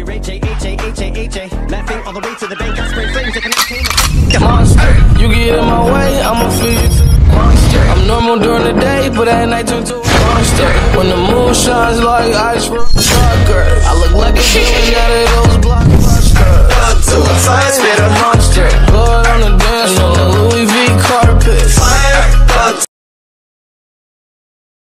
H-A-H-A-H-A-H-A. Laughing all the way to the bank. I spray flames if an monster. You get in my way, I'ma feed you to the monster. I'm normal during the day, but at night turn to a monster. When the moon shines like ice from a trucker, I look like a villain out of those blockbusters. to a fire spit